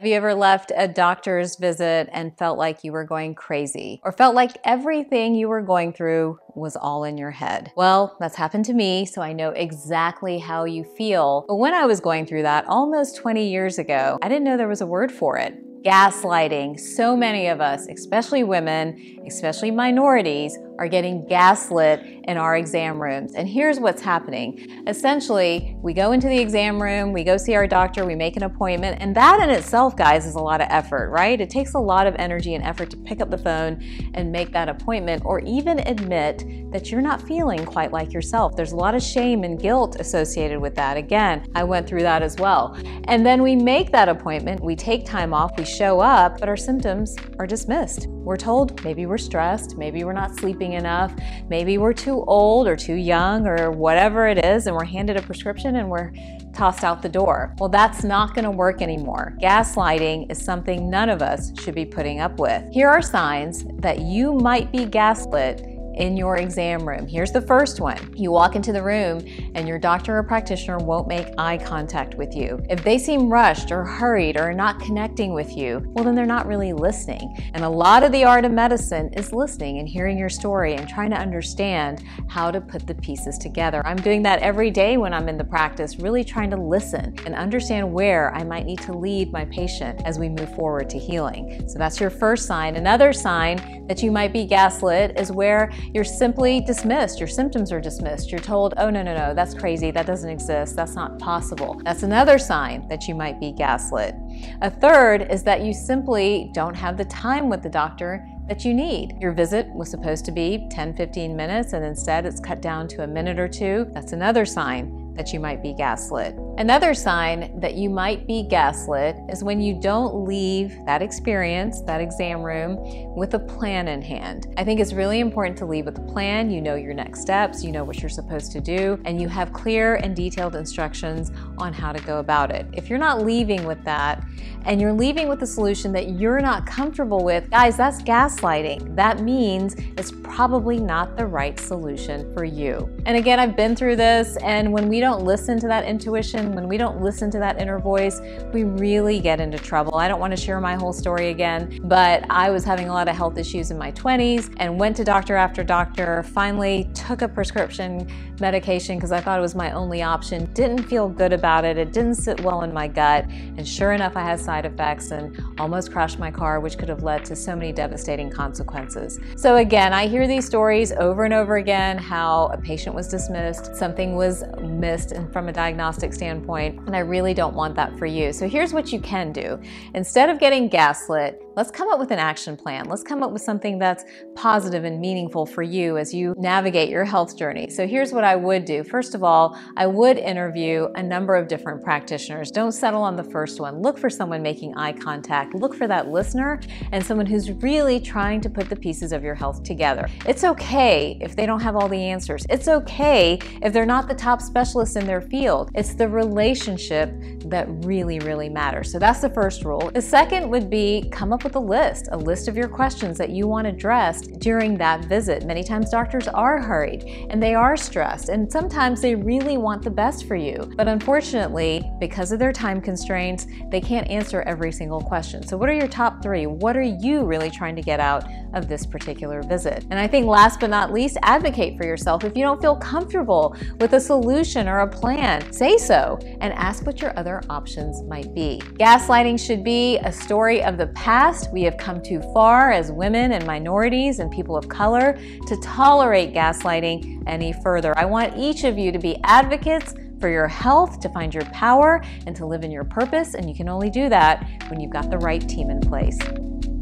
Have you ever left a doctor's visit and felt like you were going crazy, or felt like everything you were going through was all in your head? Well, that's happened to me, so I know exactly how you feel. But when I was going through that almost 20 years ago, I didn't know there was a word for it. Gaslighting. So many of us, especially women, especially minorities, are getting gaslit in our exam rooms. And here's what's happening. Essentially, we go into the exam room, we go see our doctor, we make an appointment, and that in itself, guys, is a lot of effort, right? It takes a lot of energy and effort to pick up the phone and make that appointment, or even admit that you're not feeling quite like yourself. There's a lot of shame and guilt associated with that. Again, I went through that as well. And then we make that appointment, we take time off, we show up, but our symptoms are dismissed. We're told maybe we're stressed, maybe we're not sleeping enough, maybe we're too old or too young or whatever it is, and we're handed a prescription and we're tossed out the door. Well, that's not going to work anymore. Gaslighting is something none of us should be putting up with. Here are signs that you might be gaslit in your exam room. Here's the first one. You walk into the room and your doctor or practitioner won't make eye contact with you. If they seem rushed or hurried or not connecting with you, well, then they're not really listening. And a lot of the art of medicine is listening and hearing your story and trying to understand how to put the pieces together. I'm doing that every day when I'm in the practice, really trying to listen and understand where I might need to lead my patient as we move forward to healing. So that's your first sign. Another sign that you might be gaslit is where you're simply dismissed. Your symptoms are dismissed. You're told, oh, no, that's crazy. That doesn't exist. That's not possible. That's another sign that you might be gaslit. A third is that you simply don't have the time with the doctor that you need. Your visit was supposed to be 10-15 minutes and instead it's cut down to a minute or two. That's another sign that you might be gaslit. Another sign that you might be gaslit is when you don't leave that experience, that exam room, with a plan in hand. I think it's really important to leave with a plan. You know your next steps, you know what you're supposed to do, and you have clear and detailed instructions on how to go about it. If you're not leaving with that, and you're leaving with a solution that you're not comfortable with, guys, that's gaslighting. That means it's probably not the right solution for you. And again, I've been through this, and when we don't listen to that intuition, when we don't listen to that inner voice, we really get into trouble. I don't want to share my whole story again, but I was having a lot of health issues in my 20s and went to doctor after doctor, finally took a prescription medication because I thought it was my only option, didn't feel good about it, it didn't sit well in my gut, and sure enough, I had side effects and almost crashed my car, which could have led to so many devastating consequences. So again, I hear these stories over and over again, how a patient was dismissed, something was missed and from a diagnostic standpoint, and I really don't want that for you. So here's what you can do. Instead of getting gaslit, let's come up with an action plan. Let's come up with something that's positive and meaningful for you as you navigate your health journey. So here's what I would do. First of all, I would interview a number of different practitioners. Don't settle on the first one. Look for someone making eye contact. Look for that listener and someone who's really trying to put the pieces of your health together. It's okay if they don't have all the answers. It's okay if they're not the top specialists in their field. It's the relationship that really, really matters. So that's the first rule. The second would be come up with a list of your questions that you want addressed during that visit. Many times doctors are hurried and they are stressed, and sometimes they really want the best for you. But unfortunately, because of their time constraints, they can't answer every single question. So what are your top three? What are you really trying to get out of this particular visit? And I think last but not least, advocate for yourself. If you don't feel comfortable with a solution or a plan, say so and ask what your other options might be. Gaslighting should be a story of the past. We have come too far as women and minorities and people of color to tolerate gaslighting any further. I want each of you to be advocates for your health, to find your power, and to live in your purpose. And you can only do that when you've got the right team in place.